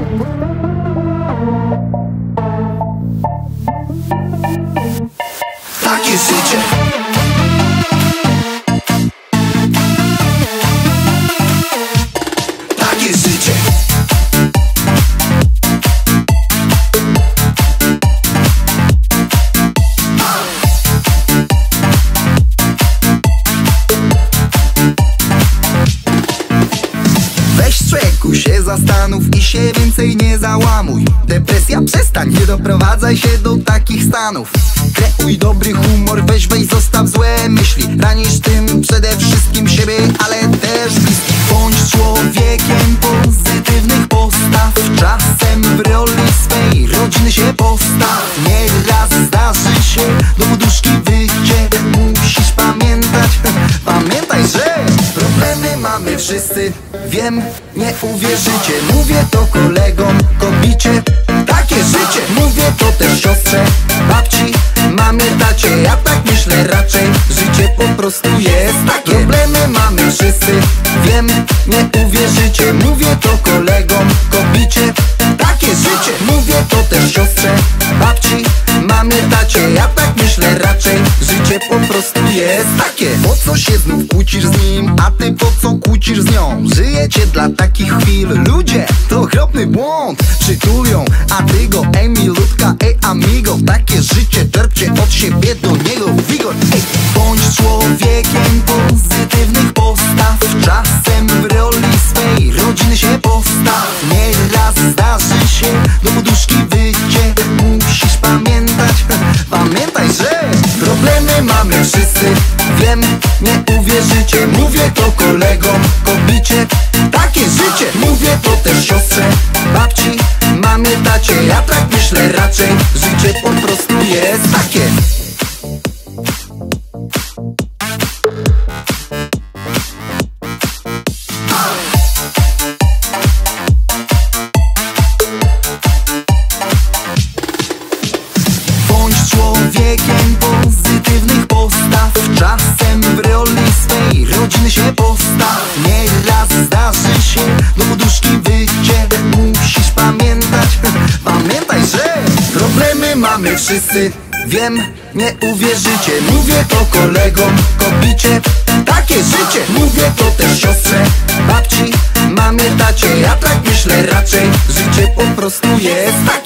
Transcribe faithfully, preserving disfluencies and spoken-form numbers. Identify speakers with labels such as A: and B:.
A: Takie życie. Takie życie. Weź człowieku się zastanów i się więcej nie załamuj. Depresja przestań, nie doprowadzaj się do takich stanów. Kreuj dobry humor, weź weź zostaw złe myśli. Ranisz tym przede wszystkim siebie, ale też bliskich. Bądź człowiekiem pozytywnych postaw. Czasem w roli swej rodziny się postaw. Nieraz zdarzy się do poduszki wyjdzie. Musisz pamiętać, pamiętaj, że problemy mamy wszyscy. Wiem, nie uwierzycie, mówię to kolegom, kobicie. Takie życie, mówię to też siostrze, babci, mamie, tacie. Ja tak myślę raczej, życie po prostu jest takie. Problemy mamy wszyscy, wiem, nie uwierzycie, mówię to kolegom, kobicie. Takie życie, mówię to też siostrze, babci, mamie, tacie. Ja tak myślę raczej, życie po prostu jest takie. Po co się znów kłócisz z nim, a ty po co kłócisz z nią? Żyjecie dla takich chwil, ludzie, to okropny błąd. Przytulią, a ty go, ej milutka, ej amigo. Takie życie czerpcie od siebie, do niego wigor. Ej, bądź człowiekiem pozytywnych postaw. Czasem w roli swej rodziny się postaw. Nieraz zdarzy się do poduszki wyjdzie. Musisz pamiętać, pamiętaj, że problemy mamy wszyscy. Wiem, nie uwierzycie, mówię to kolegom, kobicie. Takie życie, mówię to też siostrze, babci, mamie, tacie. Ja tak myślę raczej, życie po prostu jest takie. Bądź człowiekiem pozytywnych postaw. Czasem w roli swej rodziny się postaw. Nieraz zdarzy się do poduszki wyjdzie. Musisz pamiętać, pamiętaj, że problemy mamy wszyscy. Wiem, nie uwierzycie, mówię to kolegom, kobicie. Takie życie, mówię to też siostrze, babci, mamie, tacie. Ja tak myślę raczej, życie po prostu jest takie.